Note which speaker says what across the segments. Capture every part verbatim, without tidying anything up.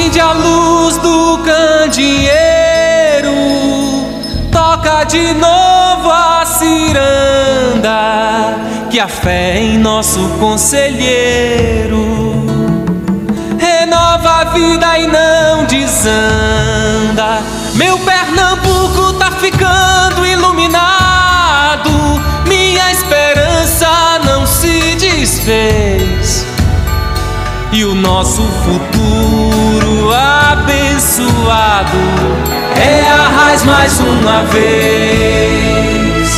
Speaker 1: Acende a luz do candeeiro, toca de novo a ciranda, que a fé é em nosso conselheiro renova a vida e não desanda. Meu Pernambuco tá ficando iluminado, minha esperança não se desfez, e o nosso futuro abençoado é a Arraiz mais uma vez.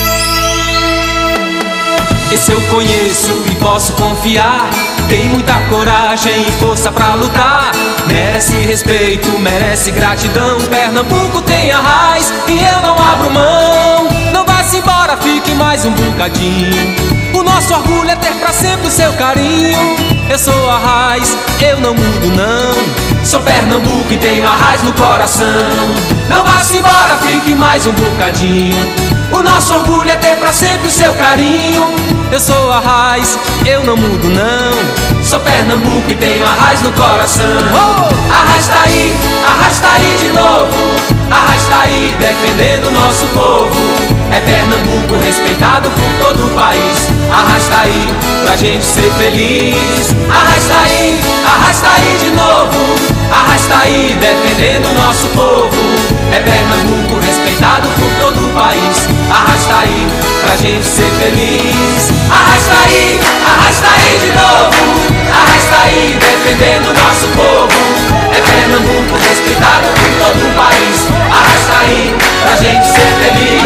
Speaker 1: Esse eu conheço e posso confiar, tem muita coragem e força pra lutar. Merece respeito, merece gratidão. Pernambuco tem Arraiz e eu não abro mão. Não vá-se embora, fique mais um bocadinho. O nosso orgulho é ter pra sempre o seu carinho. Eu sou Arraiz, eu não mudo não. Sou Pernambuco e tenho Arraiz no coração. Não vá-se embora, fique mais um bocadinho. O nosso orgulho é ter pra sempre o seu carinho. Eu sou Arraiz, eu não mudo não. Sou Pernambuco e tenho Arraiz no coração. Oh! Arraiz tá aí, Arraiz tá aí de novo. Arraiz tá aí defendendo o nosso povo. É Pernambuco respeitado por todo o país. Arraiz tá aí pra gente ser feliz. Arraiz tá aí, Arraiz tá aí de novo. Arraiz tá aí defendendo o nosso povo. É Pernambuco respeitado por todo o país. Arraiz tá aí pra gente ser feliz. Arraiz tá aí, Arraiz tá aí de novo. Arraiz tá aí defendendo o nosso povo. É Pernambuco respeitado por todo o país. Arraiz tá aí pra gente ser feliz.